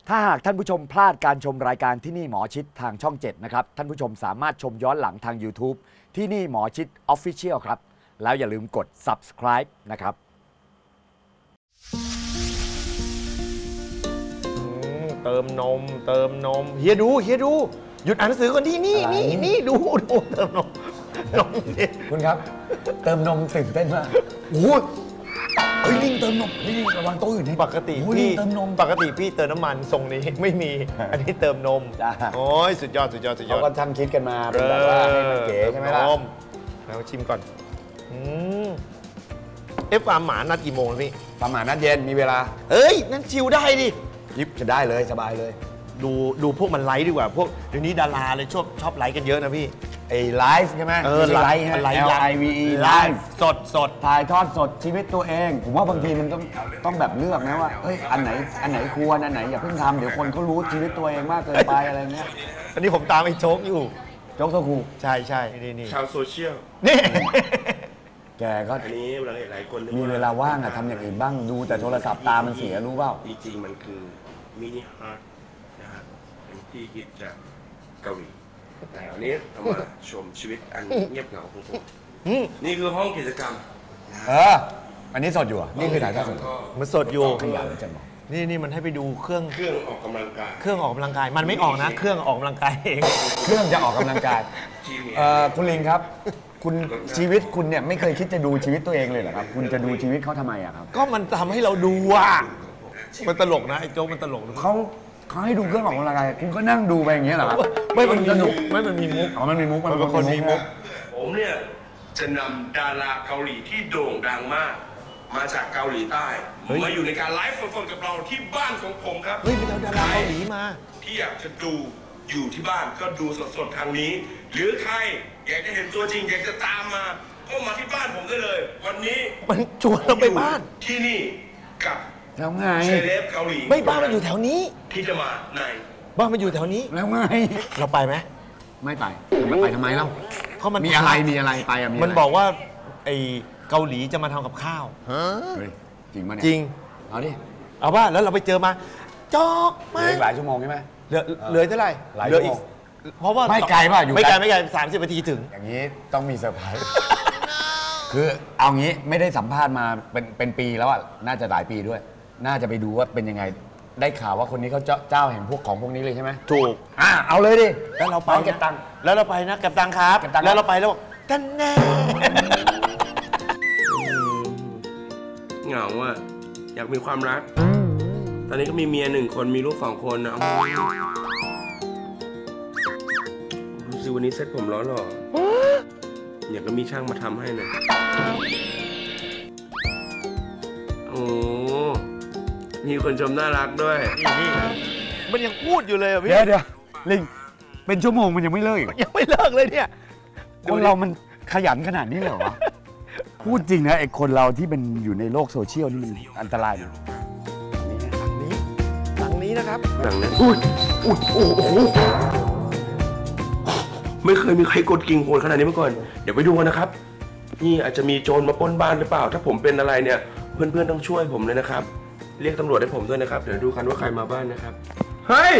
ถ้าหากท่านผู้ชมพลาดการชมรายการที่นี่หมอชิดทางช่อง 7 นะครับท่านผู้ชมสามารถชมย้อนหลังทาง YouTube ที่นี่หมอชิด Official ครับแล้วอย่าลืมกด Subscribe นะครับเติมนมเฮียดูหยุดอ่านหนังสือก่อนที่นี่ดูเติมนมคุณครับเติมนมตื่นเต้นมากโอ้ยลิงเติมนมลิงระวังโต๊ะอยู่นี่ปกติพี่เติมนมปกติพี่เติมน้ำมันทรงนี้ไม่มีอันนี้เติมนมโอ้ยสุดยอดเขาก็ช่างคิดกันมาเป็นแบบว่าให้มันเก๋ใช่ไหมล่ะแล้วชิมก่อนฟาร์มหมานัดกี่โมงพี่ฟาร์มหมานัดเย็นมีเวลานั่นชิลได้ดิยิบจะได้เลยสบายเลยดูพวกมันไลฟ์ดีกว่าพวกเดี๋ยวนี้ดาราเลยชอบไลฟ์กันเยอะนะพี่ไอ้ไลฟ์ใช่ไหมไลฟ์ LIVE ไลฟ์สดถ่ายทอดสดชีวิตตัวเองผมว่าบางทีมันต้องแบบเลือกนะว่าอันไหนควรอันไหนอย่าเพิ่งทำเดี๋ยวคนเขารู้ชีวิตตัวเองมากเกินไปอะไรเงี้ยอันนี้ผมตามไอ้โจ๊กอยู่โจ๊กโซคูใช่นี่ชาวโซเชียลนี่แกก็อันนี้หลายคนมีเวลาว่างอะทำอย่างอื่นบ้างดูแต่โทรศัพท์ตามันเสียรู้เปล่าจริงๆมันคือมินิฮาร์ทนะฮะเป็นที่ฮิตจากเกาหลีแต่วันนี้เรามาชมชีวิตอันเงียบเหงาของผมนี่คือห้องกิจกรรมอันนี้สดอยู่นี่คือถ่ายทอดสดมันสดอยู่ขยันจะบอกนี่มันให้ไปดูเครื่องออกกำลังกายมันไม่ออกนะเครื่องออกกำลังกายเองเครื่องจะออกกำลังกายคุณลิงครับคุณชีวิตคุณเนี่ยไม่เคยคิดจะดูชีวิตตัวเองเลยเหรอครับคุณจะดูชีวิตเขาทำไมอะครับก็มันทำให้เราดูอ่ะมันตลกนะไอ้โจ๊กมันตลกเขาให้ดูเครื่องออกกำลังกายคุณก็นั่งดูไปอย่างเงี้ยเหรอครับไม่มันมีมุกมันมีมุกมันมีมุกมันเป็นคนมีมุกผมเนี่ยจะนำดาราเกาหลีที่โด่งดังมากมาจากเกาหลีใต้มาอยู่ในการไลฟ์สดๆกับเราที่บ้านของผมครับไม่เอาดาราเกาหลีมาที่อยากจะดูอยู่ที่บ้านก็ดูสดๆทางนี้หรือใครอยากจะเห็นตัวจริงอยากจะตามมาก็มาที่บ้านผมได้เลยวันนี้มันชวนเราไปบ้านที่นี่กับแล้วไงเซเลบเกาหลีไม่บ้านมันอยู่แถวนี้ที่จะมาในบ้านมันอยู่แถวนี้แล้วไงเราไปไหมไม่ไปมันไปทำไมเล่าเขามีอะไรไปอะมันบอกว่าไอเกาหลีจะมาทำกับข้าวจริงมั้ยเนี่ยจริงเอาดิเอาว่าแล้วเราไปเจอมาจอกมาหลายชั่วโมงใช่ไหมเหลือเท่าไหร่เหลืออีกเพราะว่าไม่ไกลป่ะอยู่ไม่ไกล30 นาทีถึงอย่างนี้ต้องมีเซอร์ไพรส์คือเอางี้ไม่ได้สัมภาษณ์มาเป็นปีแล้วอ่ะน่าจะหลายปีด้วยน่าจะไปดูว่าเป็นยังไงได้ข่าวว่าคนนี้เขาเจ้าแห่งพวกของพวกนี้เลยใช่ไหมถูกเอาเลยดิแล้วเราไปเก็บตังค์แล้วเราไปนะเก็บตังค์ครับแล้วเราไปแล้วบอกกันแน่เหงาอ่ะอยากมีความรักตอนนี้ก็มีเมีย1 คนมีลูก2 คนนะดูสิวันนี้เซ็ตผมล้อหล่ออยากก็มีช่างมาทำให้หน่อยโอ้มีคนชมน่ารักด้วยนี่มันยังพูดอยู่เลยพี่เดี๋ยวลิงเป็นชั่วโมงมันยังไม่เลิกยังไม่เลิกเลยเนี่ยคนเรามันขยันขนาดนี้เหรอวะพูดจริงนะไอ้คนเราที่เป็นอยู่ในโลกโซเชียลนี่มันอันตรายอยู่หลังนี้นะครับหลังนั้นโอ้โหไม่เคยมีใครกดกิ่งโหดขนาดนี้มาก่อนเดี๋ยวไปดูกันนะครับนี่อาจจะมีโจรมาปล้นบ้านหรือเปล่าถ้าผมเป็นอะไรเนี่ยเพื่อนๆต้องช่วยผมเลยนะครับเรียกตำรวจให้ผมด้วยนะครับเดี๋ยวดูกันว่าใครมาบ้านนะครับเฮ้ย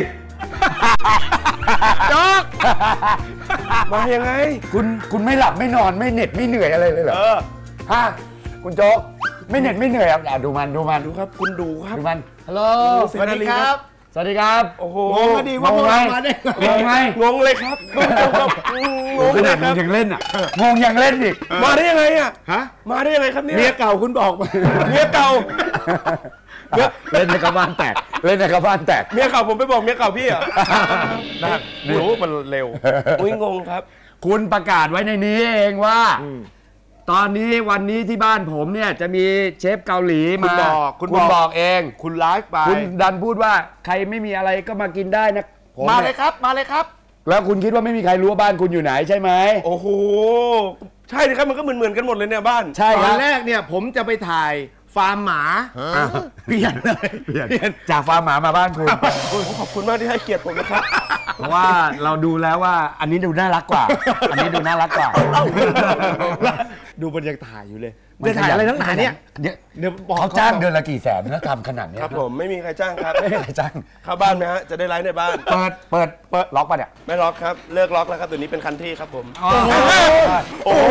จ๊อกมายังไงคุณไม่หลับไม่นอนไม่เหน็ดไม่เหนื่อยอะไรเลยเหรอฮะคุณโจ๊กไม่เหน็ดไม่เหนื่อยครับดูมันดูครับคุณดูครับดูมันฮัลโหลสวัสดีครับสวัสดีครับโอ้โหงงดีว่ามาได้งงเลยครับงงขนาดงงยังเล่นอ่ะงงยังเล่นอีกมาได้ยังไงอ่ะมาได้ยังไงครับเนี่ยเมียเก่าคุณบอกเมียเก่าเล่นในกระบาลแตกเล่นในกระบาลแตกเมียเก่าผมไปบอกเมียเก่าพี่อ่ะนะรู้มันเร็วอุ้ยงงครับคุณประกาศไว้ในนี้เองว่าตอนนี้วันนี้ที่บ้านผมเนี่ยจะมีเชฟเกาหลีมาคุณบอกเองคุณไลฟ์ไปคุณดันพูดว่าใครไม่มีอะไรก็มากินได้นะมาเลยครับแล้วคุณคิดว่าไม่มีใครรู้ว่าบ้านคุณอยู่ไหนใช่ไหมโอ้โหใช่ครับมันก็เหมือนกันหมดเลยเนี่ยบ้านใช่ตอนแรกเนี่ยผมจะไปถ่ายฟาร์มหมาเปลี่ยนเลยเปลี่ยนจากฟาร์มหมามาบ้านคุณขอบคุณมากที่ให้เกียรติผมนะครับเพราะว่าเราดูแล้วว่าอันนี้ดูน่ารักกว่าอันนี้ดูน่ารักกว่าดูบรรยากาศถ่ายอยู่เลยจะถ่ายอะไรนักหนาเนี่ยเดี๋ยวเดี๋ยวบอกเขาจ้างเดือนละกี่แสนนะทำขนาดเนี้ยครับผมไม่มีใครจ้างครับไม่มีใครจ้างเข้าบ้านไหมฮะจะได้ไลฟ์ในบ้านเปิดล็อกป่ะเนี่ยไม่ล็อกครับเลิกล็อกแล้วครับเดี๋ยวนี้เป็นคันที่ครับผมโอ้โห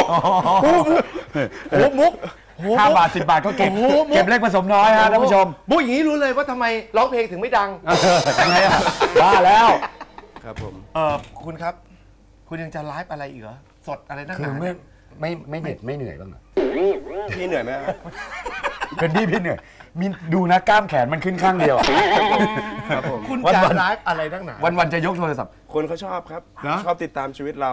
มุก 5 บาท 10 บาทก็เก็บเก็บเล็กผสมน้อยฮะท่านผู้ชมมุกอย่างนี้รู้เลยว่าทำไมร้องเพลงถึงไม่ดังทำไมอ่ะบ้าแล้วครับผมคุณครับ คุณยังจะไลฟ์อะไรอีกเหรอสดอะไรนักหคือนาไม่เหน็ดไม่เหนื่อยบ้างเหรอพี่เหนื่อยไหมครับเป็นพี่เหนื่อยมีดูนะกล้ามแขนมันขึ้นข้างเดียวอะครับผมคุณวันจะวันไลฟ์อะไรนักหนาวันจะยกโทรศัพท์คนเขาชอบครับเหรอชอบติดตามชีวิตเรา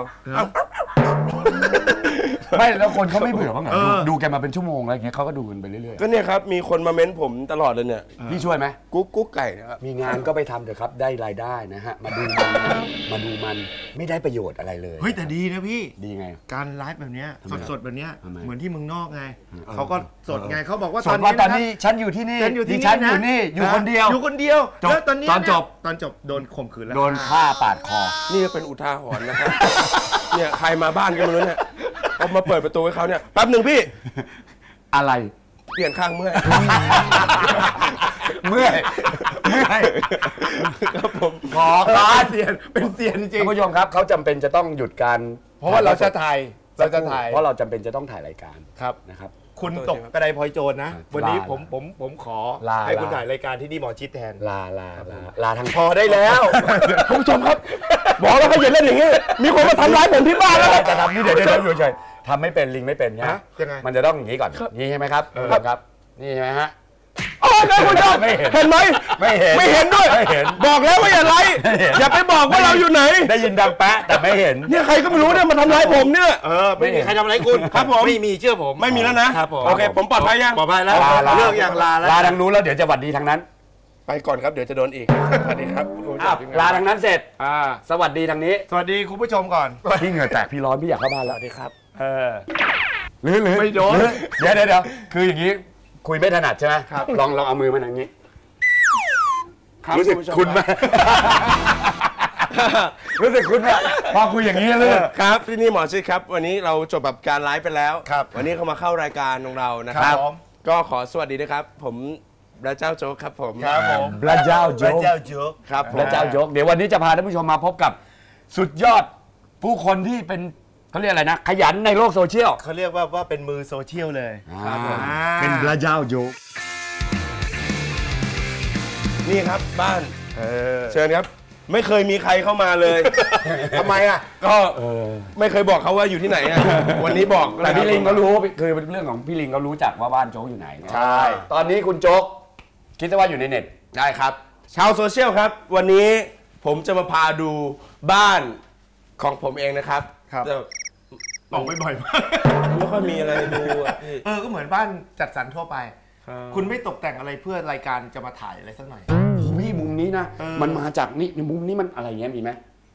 ไม่แล้วคนเขาไม่เบื่อบ้างเหรอดูแกมาเป็นชั่วโมงอะไรอย่างเงี้ยเขาก็ดูกันไปเรื่อยก็เนี่ยครับมีคนมาเม้นผมตลอดเลยเนี่ยๆพี่ช่วยไหมกุ๊กไก่นะครับมีงานก็ไปทำเถอะครับได้รายได้นะฮะมาดูมันไม่ได้ประโยชน์อะไรเลยเฮ้ยแต่ดีนะพี่ดีไงการไลฟ์แบบเนี้ยทำไมสดๆแบบเนี้ยทำไมเหมือนที่เมืองนอกไงเขาก็สดไงเขาบอกว่าส่ตวอน นว่านี้ตอนนะนี้ฉันอยู่ที่นี่ฉันอยู่ที่ดิฉันนี่อยู่นะนี่อยู่คนเดียวอยู่คนเดียวจบแล้วตอนนี้ตอนจบตอนจบโดนข่มขืนแล้วโดนฆ่าปาดคอนี่เป็นอุทาหรณ์นะครับ เนี่ยใครมาบ้านกันไม่รู้เนี่ยเอามาเปิดประตูให้เขาเนี่ยแป๊บหนึ่งพี่อะไรเปลี่ยนข้างเมื่อยเมื่อยครับผมขอการเซียนเป็นเซียนจริงท่านผู้ชมครับเขาจำเป็นจะต้องหยุดการเพราะว่าเราจะถ่ายเพราะเราจำเป็นจะต้องถ่ายรายการครับนะครับคุณตกกระไดพลอยโจรนะ วันนี้ลาผมขอลาให้คุณลาถ่ายรายการที่นี่หมอชิดแทนลาทางพอได้แล้วคุณผู้ชมครับ บอกแล้วเขาอย่าเล่นอย่างนี้ มีคนมาทำร้ายผมที่บ้านแล้วครับจะทำนี่เดี๋ยวอยู่เฉยทำไม่เป็นลิงไม่เป็นนะฮะยังไงมันจะต้องอย่างนี้ก่อนนี่ใช่ไหมครับครับนี่ใช่ไหมฮะโอ้ยคุณผู้ชมไม่เห็นเห็นไหมไม่เห็นไม่เห็นด้วยไม่เห็นบอกแล้วว่าอย่าไลค์ไม่เห็นอย่าไปบอกว่าเราอยู่ไหนได้ยินดังแปะแต่ไม่เห็นเนี่ยใครก็ไม่รู้เนี่ยมาทำร้ายผมเนี่ยไม่มีใครทำอะไรคุณครับผมไม่มีเชื่อผมไม่มีแล้วนะครับผมโอเค ผมปลอดภัยยังปลอดภัยแล้วลาเลิกอย่างลาแล้วลาทางนู้นแล้วเดี๋ยวจะหวัดดีทางนั้นไปก่อนครับเดี๋ยวจะโดนอีกสวัสดีครับคุณผู้ชมลาทางนั้นเสร็จสวัสดีทางนี้สวัสดีคุณผู้ชมก่อนพี่เหงื่อแตกพี่ร้อนพี่อยากเข้าบ้านแล้วสวัสดีครับหรือไม่โดนหรือเดี๋ยวคืออย่างนี้คุยไม่ถนัดใช่ไหมครับลองเอามือมาทางนี้ครับรู้สึกณผู้ชมคุณไหมรู้สึกคุณไหมพอคุยอย่างนี้เลยครับที่นี่หมอชิดครับ วันนี้เราจบแบบการไลฟ์ไปแล้วครับวันนี้เขามาเข้ารายการของเรานะคครัรับบ ผมก็ขอสวัสดีนะครับ ผมพระเจ้าโจ๊กครับผมครับผมพระเจ้าพโจ๊ระกเจ้าเยอะครับผมพระเจ้าโจ๊กเดี๋ยววันนี้จะพาท่านผู้ชมมาพบกับสุดยอดผู้คนที่เป็นเขาเรียกอะไรนะ ขยันในโลกโซเชียลเขาเรียกว่าเป็นมือโซเชียลเลยครับผมเป็นพระเจ้าโจ๊กนี่ครับบ้านเชิญครับ ไม่เคยมีใครเข้ามาเลยทำไมอ่ะก็ไม่เคยบอกเขาว่าอยู่ที่ไหนอะวันนี้บอกแต่พี่ลิงเขารู้คือเป็นเรื่องของพี่ลิงเขารู้จักว่าบ้านโจ๊กอยู่ไหนใช่ตอนนี้คุณโจ๊กคิดว่าอยู่ในเน็ตได้ครับ ชาวโซเชียลครับ วันนี้ผมจะมาพาดูบ้านของผมเองนะครับครับแต่ออกไปบ่อยมากไม่ค่อยมีอะไรดูอะพี่ก็เหมือนบ้านจัดสรรทั่วไปครับคุณไม่ตกแต่งอะไรเพื่อรายการจะมาถ่ายอะไรสักหน่อยโอ้พี่มุมนี้นะเออมันมาจากนี่มุมนี้มันอะไรเงี้ยมีไหม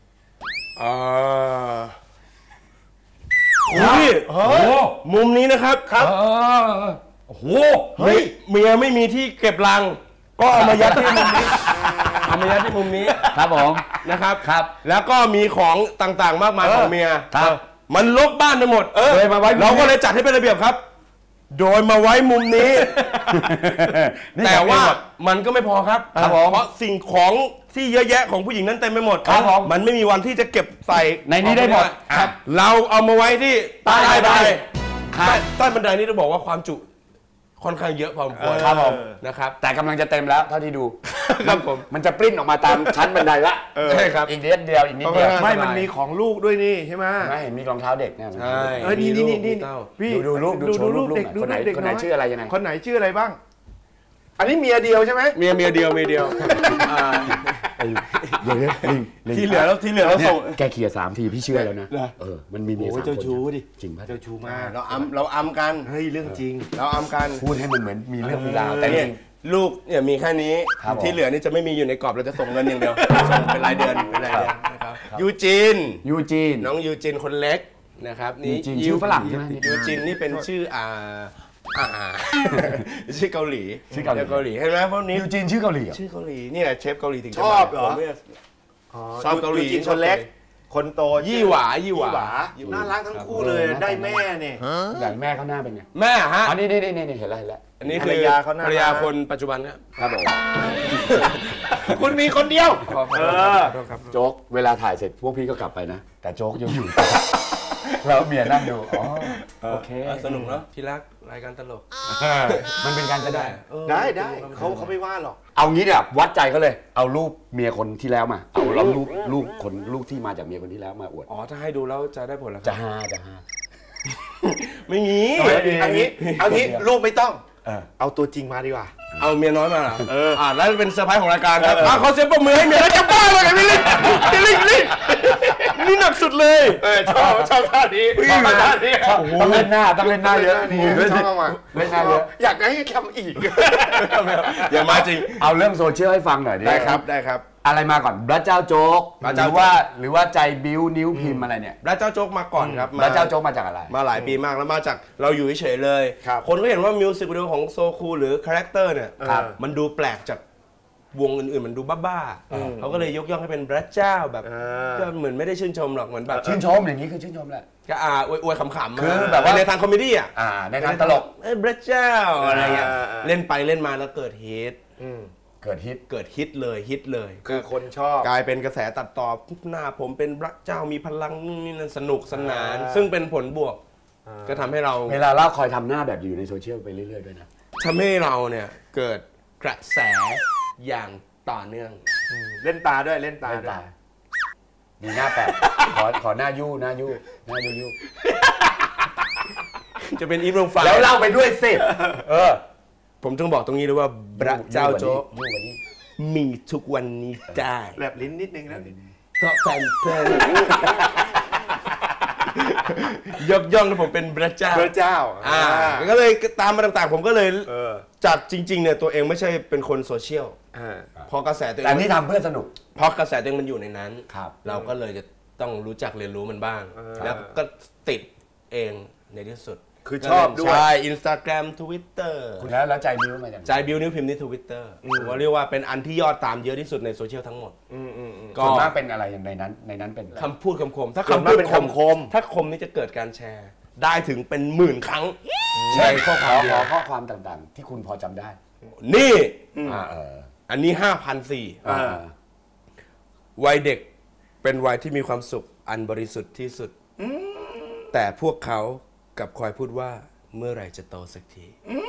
พี่โอ้โหมุมนี้นะครับโอ้โหเฮ้ยเมียไม่มีที่เก็บรัง ก็เอามายัดที่มุมนี้ เอามายัดที่มุมนี้ครับผมนะครับครับแล้วก็มีของต่างๆ มากมายของเมียครับมันลกบ้านไปหมดเลยมาไว้มุมนี้เราก็เลยจัดให้เป็นระเบียบครับ โดยมาไว้มุมนี้ แต่ว่ามันก็ไม่พอครับครับผมเพราะสิ่งของที่เยอะแยะของผู้หญิงนั้นเต็มไปหมดครับผมมันไม่มีวันที่จะเก็บใส่ในนี้ได้หมดครับเราเอามาไว้ที่ใต้ใต้บันไดครับใต้บันไดนี่ต้องบอกว่าความจุค่อนข้างเยอะพอสมควรครับผมนะครับแต่กำลังจะเต็มแล้วเท่าที่ดูครับผมมันจะปริ้นออกมาตามชั้นบันไดละใช่ครับอีกนิดเดียวอีกนิดเดียวไม่มันมีของลูกด้วยนี่ใช่ไหมไม่เห็นมีรองเท้าเด็กเนี่ยใช่นี่มีเต้าพี่ดูรูปดูโชว์รูปเด็กหน่อยคนไหนเด็กคนไหนยชื่ออะไรยังไงคนไหนชื่ออะไรบ้าง อันนี้เมียเดียวใช่ไหมเมียเดียวที่เหลือเราส่งแกเขี่ย3 ทีพี่เชื่อแล้วนะมันมีเมียโอ้ย 3 เจ้าคนชู้ดิจริงป่ะเจ้าชู้มากเราอำกันเฮ้ยเรื่องจริงเราอำกันพูดให้มันเหมือนมีเรื่องมีราวแต่จเนี่ยริงลูกเนี่ยมีแค่นี้ครับผมที่เหลือนี่จะไม่มีอยู่ในกรอบเราจะส่งเงินอย่างเดียวส่งเป็นรายเดือนนะครับยูจินยูจีนน้องยูจินคนเล็กนะครับนี่ยูจินชื่อฝรั่งใช่ไหมยูจินนี่เป็นชื่อชื่อเกาหลีชื่อเกาหลีเกาหลีเห็นไหมพวกนี้ยูจีนชื่อเกาหลีเหรอชื่อเกาหลีนี่แหละเชฟเกาหลีถึงจะชอบเหรอผมเนี่ยชอบเกาหลียูจินคนเล็กคนโตยี่หวาน่ารักทั้งคู่เลยได้แม่เนี่ยอย่างแม่เขาหน้าเป็นไงแม่ฮะอ๋อนี่เห็นแล้วอันนี้คือภรรยาเขาน่ารักภรรยาคนปัจจุบันครับครับผมคุณมีคนเดียวครับโจ๊กเวลาถ่ายเสร็จพวกพี่ก็กลับไปนะ แต่โจ๊กยังอยู่ แล้วเมียนั่งดูอ๋อโอเคสนุกเนาะที่รักรายการตลกมันเป็นการแสดงได้เขาไม่ว่าหรอกเอางี้เนี่ยวัดใจเขาเลย เอารูปเมียคนที่แล้วมา เอาลูกที่มาจากเมียคนที่แล้วมาอวดอ๋อถ้าให้ดูแล้วจะได้ผลแล้วคจะรับฮาไม่มีเอางี้รูปไม่ต้องเออเอาตัวจริงมาดีกว่าเอาเมียน้อยมาเหรอแล้วเป็นเซอร์ไพรส์ของรายการครับขอเสียงปรบมือให้เมียแล้วจะบ้าเลยพี่ลินี่หนักสุดเลยชอบท่านี้ท่านี้ต้องเล่นหน้าเยอะชอบมากเล่นหน้าเยอะอยากให้ทำอีกอย่ามาจริงเอาเรื่องโซเชียลให้ฟังหน่อยดิได้ครับอะไรมาก่อนพระเจ้าโจ๊กพระหเจ้ารือว่าใจบิ้วนิ้วพิมพ์อะไรเนี่ยพระเจ้าโจ๊กมาก่อนครับพระเจ้าโจ๊กมาจากอะไรมาหลายปีมากแล้วมาจากเราอยู่เฉยๆเลยครับคนก็เห็นว่ามิวสิกวิดีโอของโซคูหรือคาแรคเตอร์เนี่ยครับมันดูแปลกจากวงอื่นๆมันดูบ้าๆเขาก็เลยยกย่องให้เป็นพระเจ้าแบบก็เหมือนไม่ได้ชื่นชมหรอกเหมือนแบบชื่นชมอย่างนี้คือชื่นชมแหละก็อวยๆขำๆคือแบบว่าในทางคอมเมดี้อ่ะในทางตลกพระเจ้าอะไรเงี้ยเล่นไปเล่นมาแล้วเกิดฮิตเกิดฮิตฮิตเลยคือคนชอบกลายเป็นกระแสตัดต่อหน้าผมเป็นพระเจ้ามีพลังนู่นนี่นั่นสนุกสนาน ซึ่งเป็นผลบวกก็ทำให้เราเวลาเล่าคอยทำหน้าแบบอยู่ในโซเชียลไปเรื่อยๆด้วยนะทำให้เราเนี่ยเกิดกระแสอย่างต่อเนื่องเล่นตาด้วยเล่นตาเล่นด้วยตามีหน้าแปะขอหน้ายู่จะเป็นอีฟโรงฟ้าแล้วเล่าไปด้วยสิผมต้องบอกตรงนี้เลยว่าพระเจ้าโจ๊กยู่กว่านี้มีทุกวันนี้ได้แบบลิ้นนิดนึงนะก็แฟนเพลงยกย่องให้ผมเป็นพระเจ้าพระเจ้าก็เลยตามมาต่างๆผมก็เลยอจากจริงๆเนี่ยตัวเองไม่ใช่เป็นคนโซเชียลพอกระแสตัวเอแต่งนี่ทำเพื่อสนุกเพราะกระแสตัวเองมันอยู่ในนั้นครับเราก็เลยจะต้องรู้จักเรียนรู้มันบ้าง แล้วก็ติดเองในที่สุดคือชอบด้วยใช่ Instagram Twitter แล้วใจบิ้วมาจากไหนใจบิวนิ้วพิมพ์ที่ Twitter ว่าเรียกว่าเป็นอันที่ยอดตามเยอะที่สุดในโซเชียลทั้งหมด ก็ส่วนมากเป็นอะไรอย่างในนั้นเป็นอะไรคำพูดคำคม ถ้าส่วนคำมากพูดเป็นคำคมถ้าคมนี่จะเกิดการแชร์ ได้ถึงเป็นหมื่นครั้งใช่ข้อความข้อความต่างๆ ที่คุณพอจำได้นี่ออันนี้ 5,400 วัยเด็กเป็นวัยที่มีความสุขอันบริสุทธิ์ที่สุด แต่พวกเขากลับคอยพูดว่าเมื่อไหร่จะโตสักที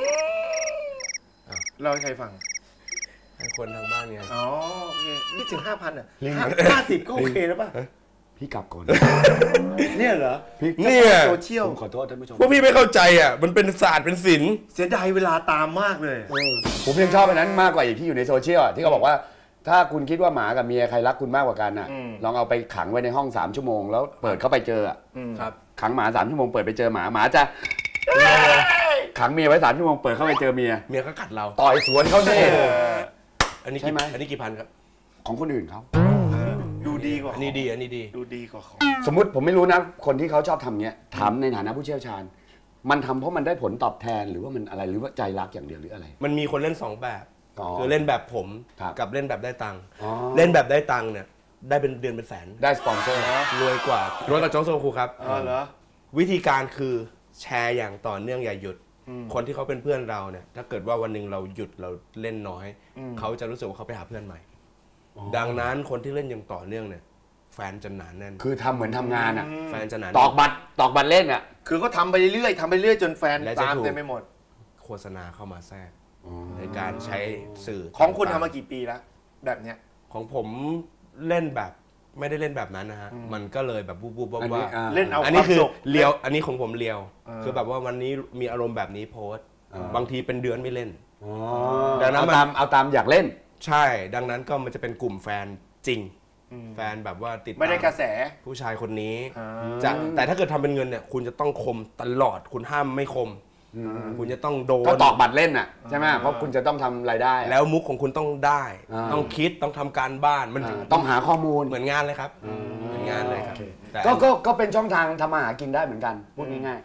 เราให้ใครฟังให้คนทางบ้านไงอ๋อโอเคนี่ถึง 5,000 อ่ะ50ก็โอเคแล้วป่ะพี่กลับก่อนเนี่ยเหรอเนี่ยโซเชียลผมขอโทษท่านผู้ชมพวกพี่ไม่เข้าใจอ่ะ มันเป็นศาสตร์เป็นศิลป์เสียดายเวลาตามมากเลยผมยังชอบอันนั้นมากกว่าอีกที่อยู่ในโซเชียลที่เขาบอกว่า ถ้าคุณคิดว่าหมากับเมียใครรักคุณมากกว่ากันน่ะ ลองเอาไปขังไว้ในห้อง3 ชั่วโมงแล้วเปิดเข้าไปเจออ่ะครับขังหมา3 ชั่วโมงเปิดไปเจอหมาจะขังเมียไว้3 ชั่วโมงเปิดเข้าไปเจอเมียเมียก็กัดเราต่อยสวนเขาเนี่ยอันนี้ใช่ไหมอันนี้กี่พันครับของคนอื่นเขาดูดีกว่าอันนี้ดี อันนี้ดีดูดีกว่าของสมมุติผมไม่รู้นะคนที่เขาชอบทำเนี้ยถามในฐานะผู้เชี่ยวชาญ มันทำเพราะมันได้ผลตอบแทนหรือว่ามันอะไรหรือว่าใจรักอย่างเดียวหรืออะไรมันมีคนเล่นสองแบบอ๋อคือเล่นแบบผมครับกับเล่นแบบได้ตังค์อ๋อเล่นแบบได้ตังค์เนี่ยได้เป็นเดือนเป็นแสนได้สปอนเซอร์รวยกว่ารวยกับโจ๊กโซคูครับเหรอวิธีการคือแชร์อย่างต่อเนื่องอย่าหยุด คนที่เขาเป็นเพื่อนเราเนี่ยถ้าเกิดว่าวันหนึ่งเราหยุดเราเล่นน้อย เขาจะรู้สึกว่าเขาไปหาเพื่อนใหม่ ดังนั้นคนที่เล่นอย่างต่อเนื่องเนี่ยแฟนจะหนาแน่นคือทำเหมือนทำงานอ่ะแฟนจะหนาตแน่อน กบัตรเล่นอ่ะคือก็ทำไปเรื่อยๆทำไปเรื่อยจนแฟนและจะตามถูกเต็มไปหมดโฆษณาเข้ามาแทรกในการใช้สื่อของคุณทำต่งๆมากี่ปีแล้วแบบเนี้ยของผมเล่นแบบไม่ได้เล่นแบบนั้นนะฮะมันก็เลยแบบบูบอันว่านี้เล่นเอาอันนี้คือความสุขเลียวอันนี้ของผมเลียว คือแบบว่าวันนี้มีอารมณ์แบบนี้โพสต์บางทีเป็นเดือนไม่เล่น ดังนั้นเอาตามอยากเล่นใช่ ดังนั้นก็มันจะเป็นกลุ่มแฟนจริง แฟนแบบว่าติดตามไม่ได้กระแสผู้ชายคนนี้อ่าจะแต่ถ้าเกิดทำเป็นเงินเนี่ยคุณจะต้องคมตลอดคุณห้ามไม่คม คุณจะต้องโดนก็ตอกบัตรเล่นอ่ะใช่ไหมเพราะคุณจะต้องทำรายได้แล้วมุกของคุณต้องได้อ่าต้องคิดต้องทำการบ้านมันถึงต้องหาข้อมูลเหมือนงานเลยครับเหมือนงานเลยครับแต่ก็เป็นช่องทางทำมาหากินได้เหมือนกันพูดง่าย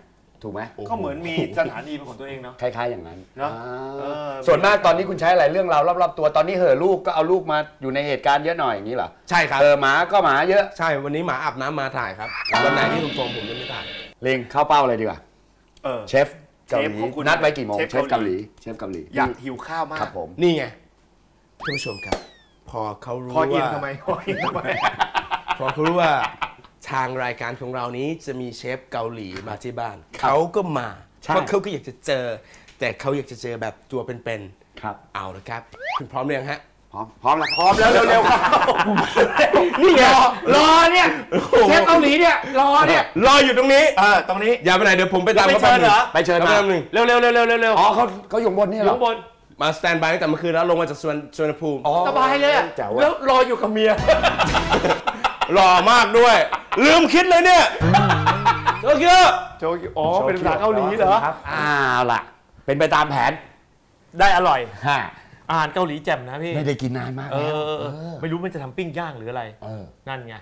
ถูกไหมก็เหมือนมีสถานีเป็นของตัวเองเนาะคล้ายๆอย่างนั้นเนอะส่วนมากตอนนี้คุณใช้อะไรเรื่องราวรอบๆตัวตอนนี้เหอะลูกก็เอาลูกมาอยู่ในเหตุการณ์เยอะหน่อยอย่างนี้เหรอใช่ครับหมาก็หมาเยอะใช่วันนี้หมาอาบน้ำมาถ่ายครับวันไหนที่ผมส่งผมจะไม่ถ่ายลิงเข้าเป้าเลยดีกว่า เชฟเกาหลีเชฟของคุณนัดไว้กี่โมงเชฟเชฟเกาหลีเชฟเกาหลีอยากหิวข้าวมากครับผมนี่ไงท่านผู้ชมครับ พอเขารู้คออินว่าทำไมคออินทำไมพอเขารู้ว่าทางรายการของเรานี้จะมีเชฟเกาหลีมาที่บ้านเขาก็มาใช่เพราะเขาก็อยากจะเจอ แต่เขาอยากจะเจอแบบตัวเป็นครับๆเอาละครับคุณพร้อมหรือยังฮะพร้อมแล้วพร้อมแล้วเร็วๆครับนี่ไงรอเนี่ยเชฟเกาหลีเนี่ยรอเนี่ยรออยู่ตรงนี้ตรงนี้อย่าไปไหนเดี๋ยวผมไปตามไปเขาเชิญเหรอไปเชิญมาแป๊บนึงเร็วๆอ๋อเขาอยู่บนนี่อเหรยู่อข้างบนมาสแตนบายตั้งแต่เมื่อคืนแล้วลงมาจากสวนภูมิสบายเลยอะแจ๋วแล้อะวรออยู่กับเมียหล่อมากด้วย ลืมคิดเลยเนี่ยโอเคโจกิอ๋อเป็นภาษาเกาหลีเหรอครับอ้าวล่ะ เป็นไปตามแผนได้อร่อยฮะอาหารเกาหลีแจ่มนะพี่ไม่ได้กินนานมากเอแล้วอไม่รู้มันจะทำปิ้งย่างหรืออะไรเออนั่นไง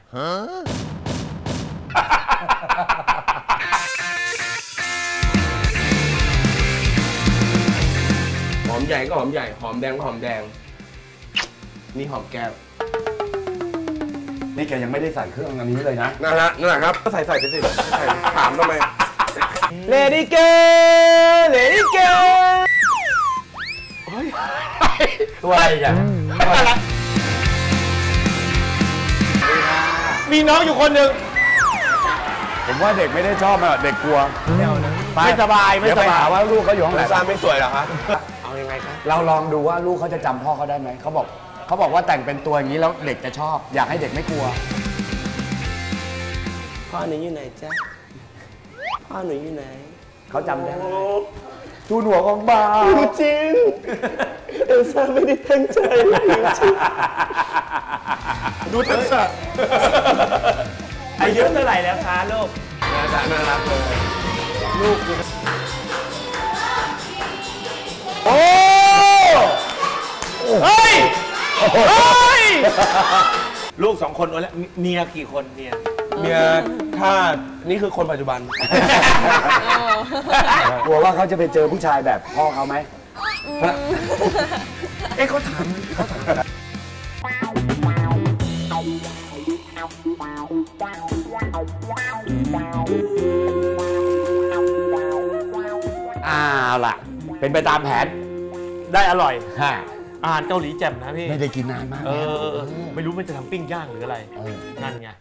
หอมใหญ่ก็หอมใหญ่ หอมแดงก็หอมแดง นี่หอมแก้วนี่แกยังไม่ได้ใส่เครื่องอันนี้เลยนะนั่นแหละครับก็ใส่ไปสิใส่ถามทำไมเลดี้เกเลดี้เกตัวอะไรกันมีน้องอยู่คนหนึ่งผมว่าเด็กไม่ได้ชอบอะเด็กกลัวไม่สบายไม่เดี๋ยวสไปบาหาย ว่าลูกเขาอยู่ห้องไหนซาไม่สวยเหรอครับเอายังไงครับเราลองดูว่าลูกเขาจะจำพ่อเขาได้ไหมเขาบอกว่าแต่งเป็นตัวอย่างนี้แล้วเด็กจะชอบ อยากให้เด็กไม่กลัวพ่อหนูอยู่ไหนจ๊ะพ่อหนูอยู่ไหนเขาจำได้ทูนหัวของบ่าวจริงเอลซ่าไม่ได้ตั้งใจดูทักษะอายุเท่าไหร่แล้วคะลูกน่ารักเลยโอ้เฮ้ย เฮ้ย ลูก2 คนแล้วเมียกี่คนเมียเมียถ้านี่คือคนปัจจุบันกลัวว่าเขาจะไปเจอผู้ชายแบบพ่อเขาไหมเอ๊ะเขาถามอ้าวล่ะ เป็นไปตามแผนได้อร่อยฮะอาหารเกาหลีแจ่มนะพี่ไม่ได้กินนานมากแล้วไม่รู้มันจะทำปิ้งย่างหรืออะไรเออนั่นไง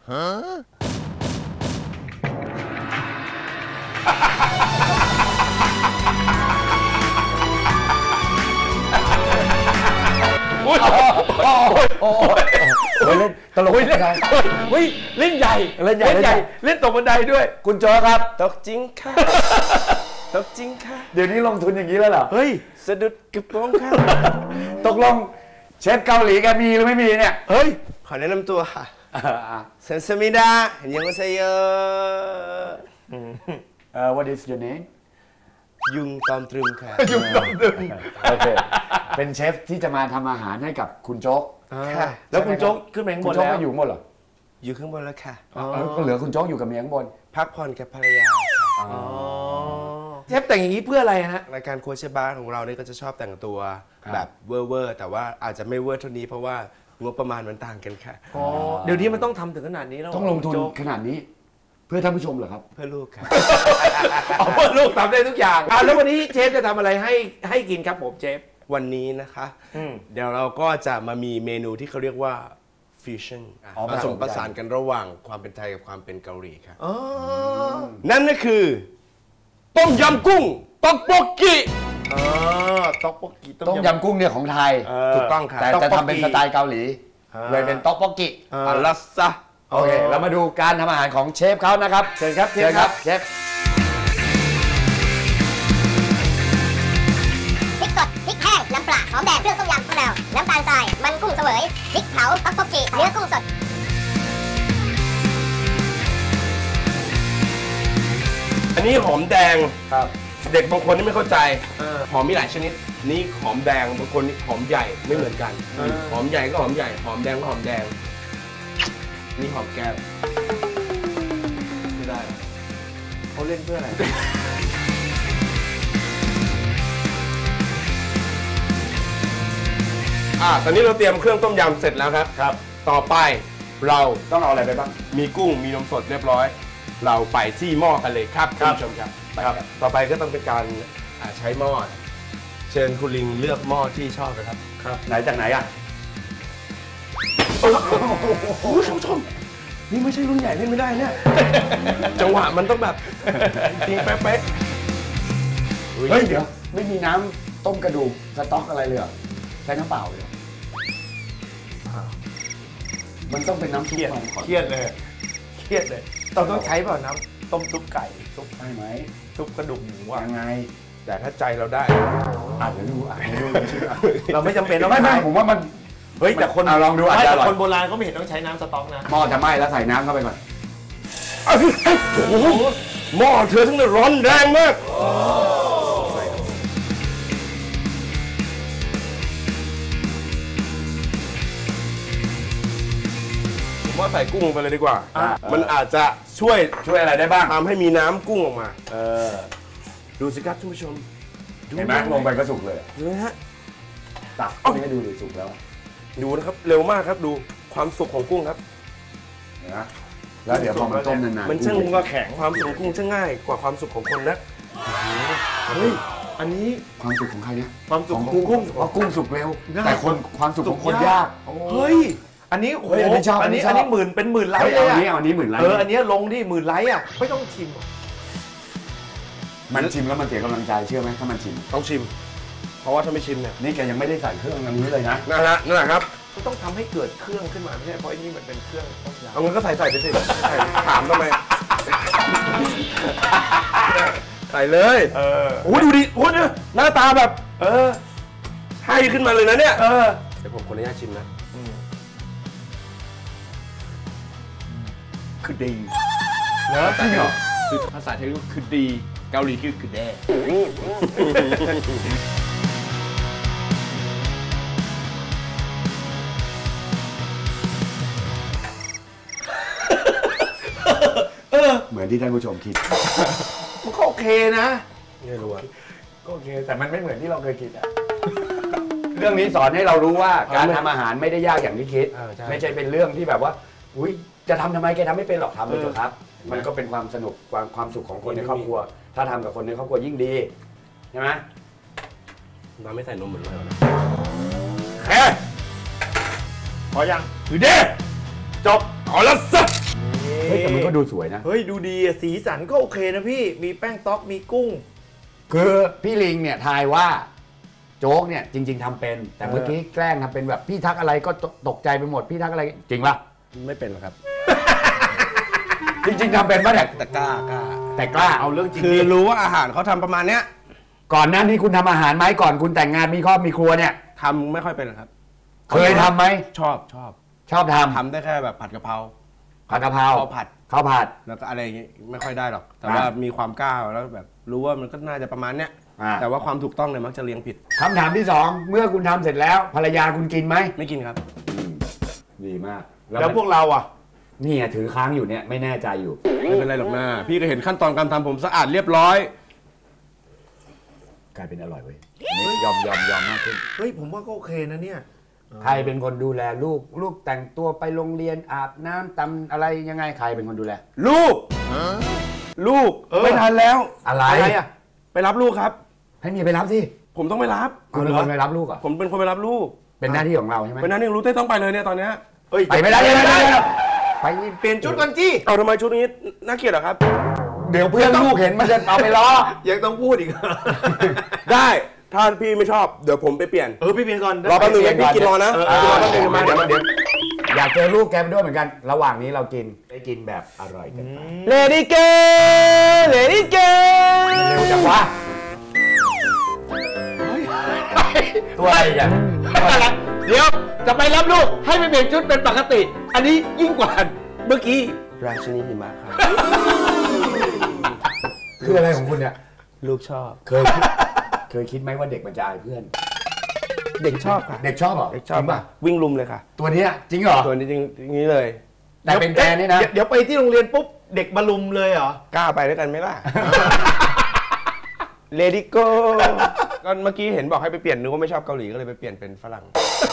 โอ้ยเล่นตลกไม่ได้เฮ้ยเล่นใหญ่เล่นใหญ่เล่นตกบันไดด้วยคุณโจครับตกจริงค่ะ ตกจริงค่ะเดี๋ยวนี้ลงทุนอย่างนี้แล้วเหรอเฮ้ยสะดุดกระโปรงค่ะตกลงเชฟเกาหลีแกมีหรือไม่มีเนี่ยเฮ้ยขอแนะนำตัวค่ะอ่ะเซนสมิดายังไม่ใช่เยอะ what is your name ยุงตอมตรึมค่ะยุงตอมดึงโอเค เป็นเชฟที่จะมาทำอาหารให้กับคุณโจ๊กค่ะแล้วคุณโจ๊กขึ้นไปข้างบคุณนโจ๊กแล้วก็อยู่ข้างบนเหรออยู่ข้างบนแล้วค่ะก็เหลือคุณโจ๊กอยู่กับเมียข้างบนพักผ่อนกับภรรยาค่ะอ๋อเชฟแต่งอย่างนี้เพื่ออะไรฮะรายการครัวเชฟบ้านของเราเนี่ยก็จะชอบแต่งตัวครับแบบเวอร์แต่ว่าอาจจะไม่เวอร์เท่านี้เพราะว่างบประมาณมันต่างกันค่ะอ๋อ เดี๋ยวนี้มันต้องทำถึงขนาดนี้แล้วต้องลงทุนโจ๊กขนาดนี้ เพื่อท่านผู้ชมเหรอครับเพื่อลูกค่ะเอาเพื่อลูกทำได้ทุกอย่างแล้ววันนี้เชฟจะทำอะไรให้กินครับผมเชฟวันนี้นะคะอืมเดี๋ยวเราก็จะมามีเมนูที่เขาเรียกว่าฟิชชั่นอ๋อผสมผสานกันระหว่างความเป็นไทยกับความเป็นเกาหลีค่ะอ๋อนั่นก็คือ ต้มยำกุ้งต๊อกโบกกิต๊อกโบกิต้มยำกุ้งเนี่ยของไทยถูกต้องค่ะแต่จะทำเป็นสไตล์เกาหลี เลยเป็นต๊อกโบกิอัลลัสซะโอเค เรามาดูการทำอาหารของเชฟเขานะครับ เชิญครับ เชิญครับเชฟพริกสดพริกแห้ง น้ำปลา หอมแดง เครื่องต้มยำมะนาว น้ำตาลทราย มันกุ้งเสวย พริกเผาต๊อกโบกิเนื้อกุ้งสดอันนี้หอมแดงครับเด็กบางคนนี่ไม่เข้าใจหอมมีหลายชนิด นี่หอมแดงบางคนนี่หอมใหญ่ไม่เหมือนกัน หอมใหญ่ก็หอมใหญ่ หอมแดงก็หอมแดง นี่หอมแก้วไม่ได้ หเขาเล่นเพื่ออะไรตอนนี้เราเตรียมเครื่องต้มยำเสร็จแล้วครับครับต่อไปเราต้องเอาอะไรไปบ้างมีกุ้งมีนมสดเรียบร้อย เราไปที่หม้อกันเลยครับครัท่านบผู้ชมครับต่อไปก็ต้องเป็นการใช้หม้อเชิญคุณลิงเลือกหม้อที่ชอบนะครับไหนจากไหนอ่ะคุณผู้ชมนี่ไม่ใช่รุ่นใหญ่เล่นไม่ได้เนี่ย จังหวะมันต้องแบบจริงเป๊ะเฮ้ยเดี๋ยวไม่มีน้ำต้มกระดูกสต๊อกอะไรเลยเหรอใช้น้ำเปล่าเลยเหรอมันต้องเป็นน้ำซุปของขอเครียดเลยต้องใช้เปล่าน้ำต้มซุปไก่ซุปใช่ไหมซุปกระดูกหมูอ่ะยังไงๆแต่ถ้าใจเราได้เดี๋ยวดูเดี๋ยวดูเชื่อเราไม่จำเป็นต้องไม่ใช้ผมว่ามันเฮ้ยแต่คนลองดูอาจจะอร่อยคนโบราณเขาไม่เห็นต้องใช้น้ำสต๊อกนะหม้อจะไหม้แล้วใส่น้ำเข้าไปก่อนโอ้โหหม้อเธอทั้งนั้นร้อนแรงมากผมว่าใส่กุ้งลงไปเลยดีกว่า มันอาจจะช่วยอะไรได้บ้างทำให้มีน้ำกุ้งออกมาเออดูสิครับท่านผู้ชมเห็นไหมลงไปก็สุกเลยดูนะฮะตักให้ดูเลยสุกแล้วดูนะครับเร็วมากครับดูความสุกของกุ้งครับเห็นไหมแล้วเดี๋ยวพอมันต้มนานๆมันช่างกุ้งก็แข็งความสุกของกุ้งช่างง่ายกว่าความสุกของคนนะเฮ้ยอันนี้ความสุกของใครเนี่ยความสุขของของกุ้งกุ้งเพราะกุ้งสุกเร็วง่ายแต่คนความสุกของคนยากเฮ้ยอันนี้โอ้โหเฮ้ยอันนี้ชอบอันนี้อันนี้ชอบหมื่นเป็นหมื่นไลเฮ้ยค์เลยเอาอันนี้อะเอาอันนี้หมื่นไลค์อันนี้ลงที่หมื่นไลค์อ่ะไม่ต้องชิมมันชิมแล้วมันเสียกำลังใจเชื่อไหมถ้ามันชิมต้องชิม เพราะว่าถ้าไม่ชิมเนี่ยนี่แกยังไม่ได้ใส่เครื่องอันนี้เลยนะนั่นแหละครับก็ต้องทำให้เกิดเครื่องขึ้นมาไม่ใช่เพราะอันนี้มันเป็นเครื่องต้มยำเอาเงินก็ใส่ไปสิใส่ถามทำไมใส่เลยโอ้ดูดิโอ้เนี่ยหน้าตาแบบให้ขึ้นมาเลยนะเนี่ยเดี๋ยวผมขออนุญาตชิมนะคือดีนะจริงเหรอคือภาษาไทยก็คือดีเกาหลีคือแด่เหมือนที่ท่านผู้ชมคิดมันก็โอเคนะไม่รู้อะก็โอเคแต่มันไม่เหมือนที่เราเคยคิดอะ เรื่องนี้สอนให้เรารู้ว่าการทำอาหารไม่ได้ยากอย่างที่คิด ไม่ใช่เป็นเรื่องที่แบบว่าอุ้ยจะทำทำไมแกทำไม่เป็นหรอกทำไปเถอะครับ มันก็เป็นความสนุกความสุขของคนในครอบครัว ถ้าทำกับคนในครอบครัวยิ่งดีใช่ไหมน้ำไม่ใส่นมเหมือนเรานะพอยังคือเด้จบเอาละสักเฮ้ยแต่มันก็ดูสวยนะเฮ้ยดูดีอะสีสันก็โอเคนะพี่มีแป้งต๊อกมีกุ้งคือพี่ลิงเนี่ยทายว่าโจ๊กเนี่ยจริง ๆทำเป็น แต่เมื่อกี้แกล้งทำเป็นแบบพี่ทักอะไรก็ตกใจไปหมดพี่ทักอะไรจริงป่ะไม่เป็นหรอกครับจริง ๆทำเป็นป่ะเนี่ยแต่กล้าแต่กล้าเอาเรื่องจริงคือดิรู้ว่าอาหารเขาทำประมาณเนี้ยก่อนหน้านี้คุณทำอาหารไหมก่อนคุณแต่งงานมีครอบมีครัวเนี่ยทำไม่ค่อยเป็นหรอกครับเคยทำไหมชอบชอบทำทำได้แค่แบบผัดกะเพราผัดกะเพราข้าวผัดข้าวผัดแล้วก็อะไรอย่างงี้ไม่ค่อยได้หรอก แต่ว่ามีความกล้าแล้วแบบรู้ว่ามันก็น่าจะประมาณเนี้ยอ่าแต่ว่าความถูกต้องเนี่ยมักจะเลี้ยงผิดคำถามที่สองเมื่อคุณทำเสร็จแล้วภรรยาคุณกินไหมไม่กินครับดีมากแล้วพวกเราอ่ะนี่ไงถือค้างอยู่เนี่ยไม่แน่ใจอยู่ไม่เป็นไรหรอกนะพี่ก็เห็นขั้นตอนการทำผมสะอาดเรียบร้อยกลายเป็นอร่อยเว้ยอันนี้ยอมมากขึ้นเฮ้ยผมว่าก็โอเคนะเนี่ยใครเป็นคนดูแลลูกแต่งตัวไปโรงเรียนอาบน้ำตำอะไรยังไงใครเป็นคนดูแลลูกไม่ทันแล้วอะไรอ่ะไปรับลูกครับให้เมียไปรับสิผมต้องไปรับคุณเป็นคนไปรับลูกเหรอผมเป็นคนไปรับลูกเป็นหน้าที่ของเราใช่ไหมเป็นนั้นยังรู้เต้ต้องไปเลยเนี่ยตอนเนี้ยเฮ้ยไปไม่ได้ไปนี่เปลี่ยนชุดก่อนจี้เอาทำไมชุดนี้น่าเกลียดเหรอครับเดี๋ยวเพื่อนลูกเห็นมันจะเอาไปล้อยังต้องพูดอีกได้ถ้าพี่ไม่ชอบเดี๋ยวผมไปเปลี่ยนพี่เปลี่ยนก่อนรอแป๊บนึงนะพี่กินรอนะเดี๋ยวรอแป๊บนึงมาเดี๋เดี๋ยยว วอยากเจอลูกแกไปด้วยเหมือนกัน ระหว่างนี้เรากินได้กินแบบอร่อยกันไปเลดี้เกนเร็วจังวะตัวอะไรกันเดี๋ยวจะไปรับลูกให้ไปเปลี่ยนชุดเป็นปกติ อันนี้ยิ่งกว่าเมื่อกี้ราชินีหิมะครับคืออะไรของคุณเนี่ยลูกชอบเคยคิดไหมว่าเด็กมันจะอายเพื่อนเด็กชอบค่ะเด็กชอบเหรอเด็กชอบจริงป่ะวิ่งลุมเลยค่ะตัวเนี้ยจริงเหรอตัวนี้จริงอย่างนี้เลยแต่เป็นแกนี่นะเดี๋ยวไปที่โรงเรียนปุ๊บเด็กมาลุมเลยเหรอกล้าไปด้วยกันไหมล่ะ เลดี้โกก็เมื่อกี้เห็นบอกให้ไปเปลี่ยนนึกว่าไม่ชอบเกาหลีก็เลยไปเปลี่ยนเป็นฝรั่ง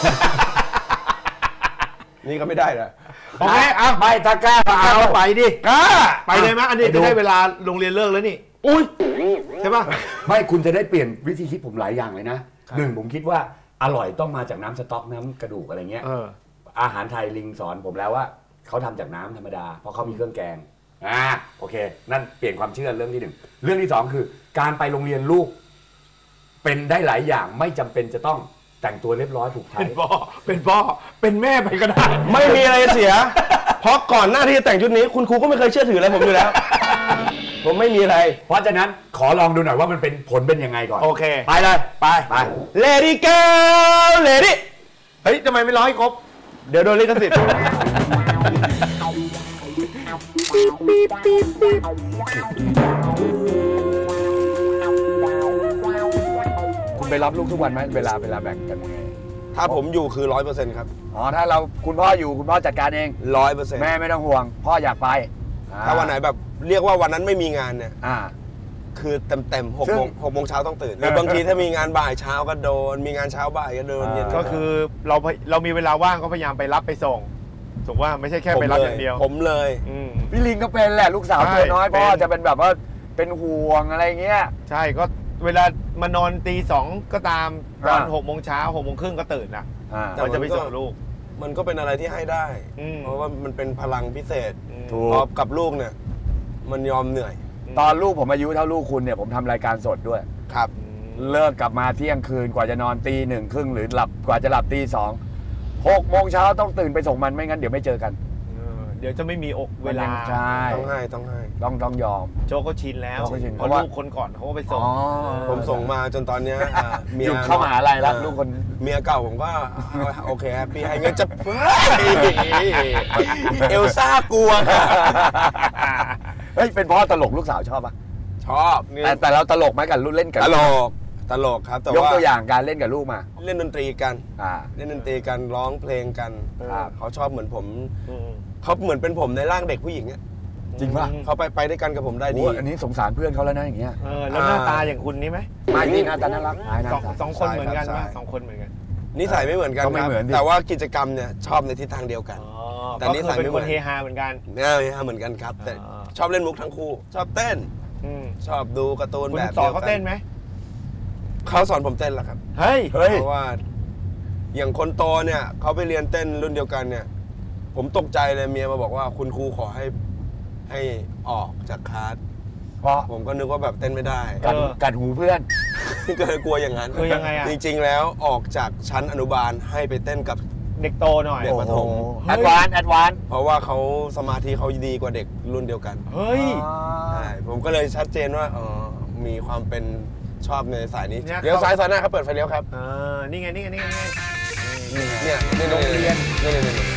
นี่ก็ไม่ได้เหรอโอเคอ่ะไม่ถ้ากล้ามาเอาไปดิกล้าไปเลยไหมอันนี้จะได้เวลาโรงเรียนเลิกแล้วนี่อุ้ยใช่ป่ะไม่คุณจะได้เปลี่ยนวิธีคิดผมหลายอย่างเลยนะหนึ่งผมคิดว่าอร่อยต้องมาจากน้ำสต๊อกน้ำกระดูกอะไรเงี้ย อาหารไทยลิงสอนผมแล้วว่าเขาทำจากน้ำธรรมดาเพราะเขามีเครื่องแกงโอเค นั่นเปลี่ยนความเชื่อเรื่องที่หนึ่งเรื่องที่สองคือ การไปโรงเรียนลูกเป็นได้หลายอย่างไม่จำเป็นจะต้องแต่งตัวเรียบร้อยถูกไทยเป็นพ่อเป็นแม่ไปก็ได้ไม่มีอะไรเสีย เพราะก่อนหน้าที่จะแต่งชุดนี้ คุณครูก็ไม่เคยเชื่อถืออะไรผมอยู่แล้ว ผมไม่มีอะไรเพราะฉะนั้นขอลองดูหน่อยว่ามันเป็นผลเป็นยังไงก่อนโอเคไปเลยไปเลดี้เกิร์ลเลดี้เฮ้ยทำไมไม่ร้องให้ครบเดี๋ยวโดนลิขสิทธิ์คุณไปรับลูกทุกวันไหมเวลาแบ่งกันยังไงถ้าผมอยู่คือ 100%ครับอ๋อถ้าเราคุณพ่ออยู่คุณพ่อจัดการเอง 100% แม่ไม่ต้องห่วง พ่ออยากไปถ้าวันไหนแบบเรียกว่าวันนั้นไม่มีงานเนี่ยอ่าคือเต็มซึ่ง 6 โมงเช้าต้องตื่นหรือบางทีถ้ามีงานบ่ายเช้าก็โดน มีงานเช้าบ่ายก็โดนเย็นก็คือเรามีเวลาว่างก็พยายามไปรับไปส่งถูกว่าไม่ใช่แค่ไปรับอย่างเดียวผมเลยพี่ลิงก็เป็นแหละลูกสาวใช่ตัวน้อยเป็นพ่อจะเป็นแบบว่าเป็นห่วงอะไรเงี้ยใช่ก็เวลามานอนตี 2ก็ตามตอนอ่า 6 โมงเช้า6 โมงครึ่งก็ตื่นละแต่เราจะไปส่งลูกมันก็เป็นอะไรที่ให้ได้อืมเพราะว่ามันเป็นพลังพิเศษถูกพอกับลูกเนี่ย มันยอมเหนื่อยตอนลูกผมอายุเท่าลูกคุณเนี่ยผมทำรายการสดด้วยครับเลิกกลับมาเที่ยงคืนกว่าจะนอนตี 1 ครึ่งหรือหลับกว่าจะหลับตี 2 6 โมงเช้าต้องตื่นไปส่งมันไม่งั้นเดี๋ยวไม่เจอกันเดี๋ยวจะไม่มีเวลาใช่ต้องให้ต้องยอมโจก็ชินแล้วโจก็ชินเพราะเพราะว่าลูกคนก่อนเขาก็ไปส่งผมส่งมาจนตอนเนี้ยเมีอยู่เข้ามหาลัยแล้วลูกคนเมียเก่าผมก็โอเคแฮปปี้ให้เงินจะเอลซ่ากลัวเฮ้ยเป็นพ่อตลกลูกสาวชอบปะชอบนี่แต่เราตลกไหมกับลูกเล่นกับตลกครับแต่ยกว่าตัวอย่างการเล่นกับลูกมาเล่นดนตรีกันอ่าเล่นดนตรีกันร้องเพลงกันครับเขาชอบเหมือนผมเขาเหมือนเป็นผมในร่างเด็กผู้หญิงอ่ะจริงป่ะเขาไปด้วยกันกับผมได้ดีโอ้อันนี้สงสารเพื่อนเขาแล้วนะอย่างเงี้ยแล้วหน้าตาอย่างคุณนี่ไหมไม่นี่หน้าตาน่ารักหน้าตาสองคนเหมือนกันใช่ป่ะครับ 2 คนเหมือนกันนิสัยไม่เหมือนกันก็ไม่ครับเหมือนดิแต่ว่ากิจกรรมเนี่ยชอบในทิศทางเดียวกัน แต่ก็นิคืสัอย เป็นไม่เหมืคอนนเฮฮาเหมือนกันเนี่ยเหมือนกันครับ แต่ชอบเล่นมุกทั้งคู่ ชอบเต้น ชอบดูการ์ตูนคุณแบบสอนดียวเขากัเต้นไหมเขาสอนผมเต้นแหละครับเฮ้ยเพราะว่าอย่างคนโตเนี่ยเขาไปเรียนเต้นรุ่นเดียวกันเนี่ย ผมตกใจเลยเมียมาบอกว่าคุณครูขอให้ออกจากคลาสเพราะผมก็นึกว่าแบบเต้นไม่ได้กัดหูเพื่อนก็เลยกลัวอย่างนั้นคือยังไงอะจริงๆแล้วออกจากชั้นอนุบาลให้ไปเต้นกับเด็กโตหน่อยเด็กประถมแอดวานเพราะว่าเขาสมาธิเขาดีกว่าเด็กรุ่นเดียวกันเฮ้ยใช่ผมก็เลยชัดเจนว่ามีความเป็นชอบในสายนี้เนี่ยเลี้ยวซ้ายซอยหน้าเขาเปิดไฟเลี้ยวครับนี่ไงเนี่ยโรงเรียนนี่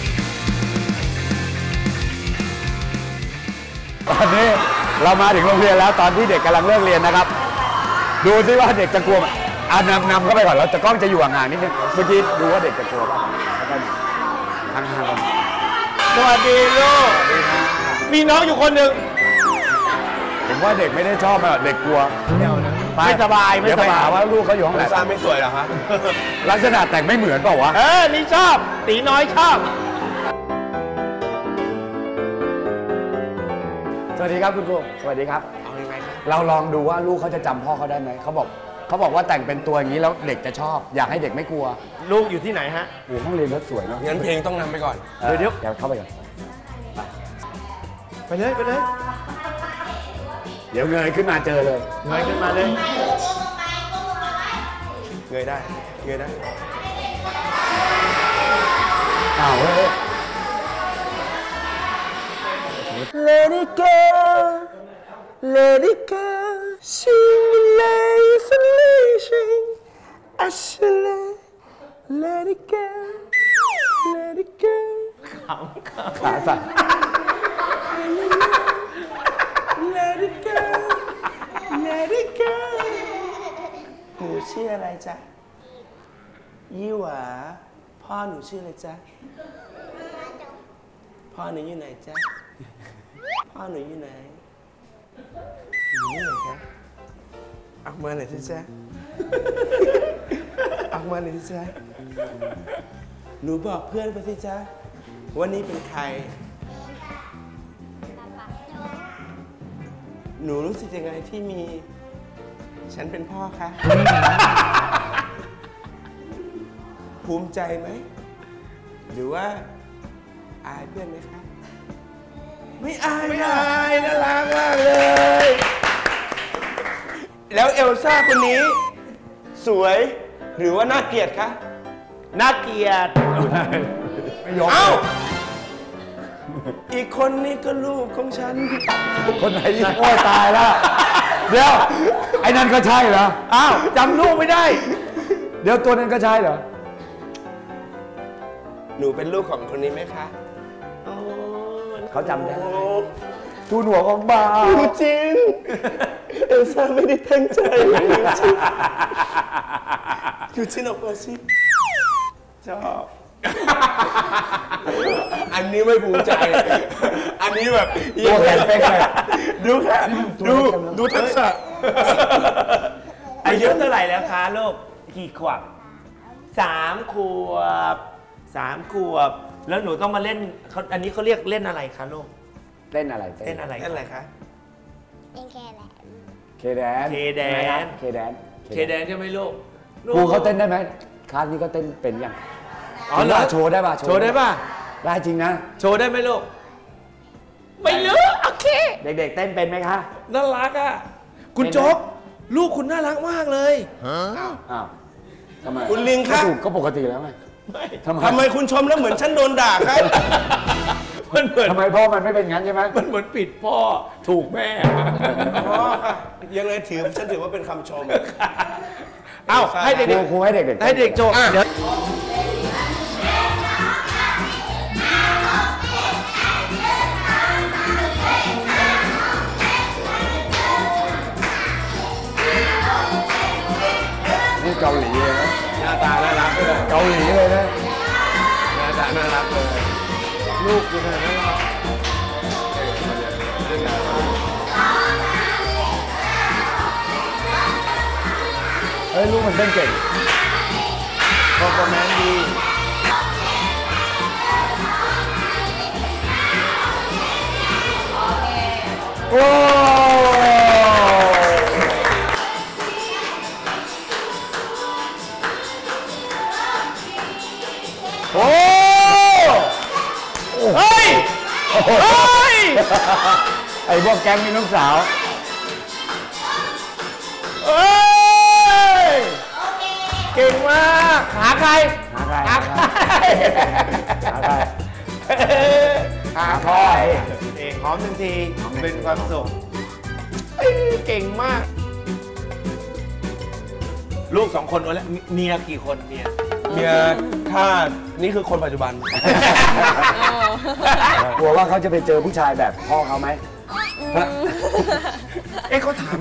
ตอนนี้เรามาถึงโรงเรียนแล้วตอนที่เด็กกำลังเลิกเรียนนะครับ ดูซิว่าเด็กจะกลัวไหมนำเข้าไปก่อนแล้วจะกล้องจะอยู่ห่างๆนิดนึงเมื่อกี้ดูว่าเด็กจะกลัวป่ะแล้วก็ห่างๆกันสวัสดีลูก มีน้องอยู่คนหนึ่งผมว่าเด็กไม่ได้ชอบอะเด็กกลัวไม่สบายเดี๋ยวไปหาว่าลูกเขาอยู่ห้องไหนสร้างไม่สวยเหรอครับลักษณะแต่งไม่เหมือนเปล่าวะนี่ชอบ ตีน้อยชอบสวัสดีครับคุณครูสวัสดีครับเอายังไงครับเราลองดูว่าลูกเขาจะจำพ่อเขาได้ไหมเขาบอกว่าแต่งเป็นตัวอย่างนี้แล้วเด็กจะชอบ อยากให้เด็กไม่กลัวลูกอยู่ที่ไหนฮะโอ้ห้องเรียนเขาสวยเนาะงั้นเพลงต้องนำไปก่อนเดี๋ยวเดี๋ยวเข้าไปก่อนไปเลยเดี๋ยวเงยขึ้นมาเจอเลยเงยขึ้นมาเลยเงยได้อ้าวเฮ้ย Let it go Let it go Simulation I should let it go Let it go ขาสั่น Let it go Let it go หนูชื่ออะไรจ๊ะยี่หวาพ่อหนูชื่ออะไรจ๊ะพ่พ่อหนูอยู่ไหนจ๊ะพ่อหนูอยู่ไหนอยู่ไหนคะออกมาหน่อยสิจ๊ะออกมาหน่อยสิจ๊ะหนูบอกเพื่อนไปสิจ๊ะว่านี่เป็นใครหนูรู้สึกยังไงที่มีฉันเป็นพ่อคะ ภูมิใจไหมหรือว่าอายเพื่อนไหมคะไม่อายน่ารักมากเลย แล้วเอลซ่าคนนี้ สวยหรือว่าน่าเกลียดคะน่าเกลียดไม่ยอมเอ้าอีกคนนี้ก็ลูกของฉันคนไหนอีกโอ้ยตายแล้วเดี๋ยวไอ้นั่นก็ใช่เหรออ้าวจำลูกไม่ได้ เดี๋ยวตัวนั้นก็ใช่เหรอหนูเป็นลูกของคนนี้ไหมคะเขาจำได้ทูนหัวของบาจริงเอลซ่าไม่ได้ตั้งใจอยู่ที่นกมาสิชอบอันนี้ไม่ภูมิใจ อันนี้แบบตัวแข็งเป๊กเลยดูค่ะดูทักษะอายุเท่าไหร่แล้วคะลูกกี่ขวบ3 ขวบ3 ขวบแล้วหนูต้องมาเล่นเขาอันนี้เขาเรียกเล่นอะไรคะลูกเต้นอะไรเล่นอะไรนั่นอะไรคะเป็นแค่แหละเคแดนเคแดนเคแดนเคแดนใช่ไหมลูกครูเขาเต้นได้ไหมคลาสนี้ก็เต้นเป็นยังอ๋อเหรอโชว์ได้ป่ะโชว์ได้ป่ะได้จริงนะโชว์ได้ไหมลูกไม่รู้โอเคเด็กๆเต้นเป็นไหมคะน่ารักอ่ะคุณโจ๊กลูกคุณน่ารักมากเลยอ้าวทำไมคุณลิงคะก็ถูกก็ปกติแล้วไงทำไมทำไมคุณชมแล้วเหมือนฉันโดนด่าครับมันเหมือนทำไมพ่อมันไม่เป็นงั้นใช่ไหมมันเหมือนปิดพ่อถูกแม่อ๋อค่ะยังไงฉันถือว่าเป็นคำชมเอ้าให้เด็กครูให้เด็กๆให้เด็กโจเดี๋ยวนี่เกาหลีเลยนะหน้าตาน่ารักเลยเกาหลีเลยนะหน้าตาน่ารักเลย ลูกคุณน่ารักเฮ้ยลูกมันเต้นเก่งพอคอมเมนต์ดีโอ้โหเฮ้ยเฮ้ยไอ้พวกแก๊งมีลูกสาวเอ้ยเก่งมากหาใครหาใครหาใครหาใครหาใครเอกหอมทันทีเป็นความสุขเก่งมาก ลูก2 คนแล้วเมียกี่คนเมียเมียถ้านี่คือคนปัจจุบันกลัวว่าเขาจะไปเจอผู้ชายแบบพ่อเขาไหมเอ๊ะเขาถาม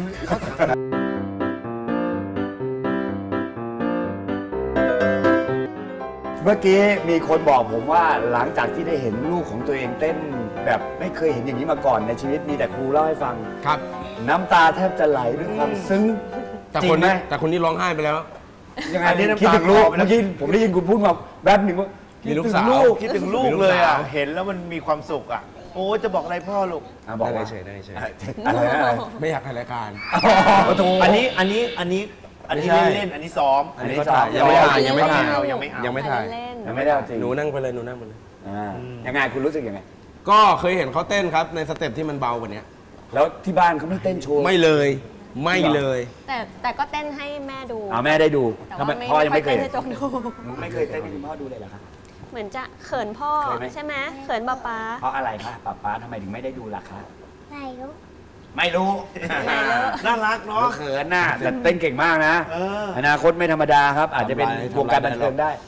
เมื่อกี้มีคนบอกผมว่าหลังจากที่ได้เห็นลูกของตัวเองเต้นแบบไม่เคยเห็นอย่างนี้มาก่อนในชีวิตมีแต่ครูเล่าให้ฟังครับน้ำตาแทบจะไหลด้วยความซึ้งแต่จริคงนไหมนี้แต่คนนี้ร้องไห้ไปแล้วยังไงอันนี้น้ำตาคิดถึงลูกคลอไปแล้วเมื่อกี้ผมได้ยินคุณพูดมาแป๊บหนึ่งว่ามีลูกคิดสาวถึงลูกคิดถึงลูกเลยอ่ะเห็นแล้วมันมีความสุขอ่ะโอ้จะบอกอะไรพ่อลูกบอกได้ว่าเฉยได้เฉยอะไรนะอะไรไม่อยากถ่ายรายการอันนี้เล่นอันนี้ซ้อมอันนี้ก็สาถ่าวยยังไม่ถ่ายยังไม่เอายังไม่ถ่ายยังไม่ได้เอาจริงหนูนั่งไปเลยหนูนั่งไปเลยยังไงคุณรู้สึกยังไงก็เคยเห็นเขาเต้นครับในสเต็ปที่มันเบากว่านี้แล้วที่บ้านเขาไม่เต้นโชว์ไม่เลยไม่เลยแต่ก็เต้นให้แม่ดูแม่ได้ดูแต่ทำไมว่าพ่อยังไม่เคยเต้นให้โจ๊กดูไม่เคยเต้นให้คุณพ่อดูเลยเหรอครับเหมือนจะเขินพ่อเคยไหมใช่ไหมเขินป๊าป๊าเพราะอะไรคะป๊าทำไมถึงไม่ได้ดูล่ะคะไม่รู้ไม่รู้น่ารักเนาะเขินน่ะแต่เต้นเก่งมากนะเอออนาคตไม่ธรรมดาครับ อาจจะเป็นวงการบันเทิงได้เ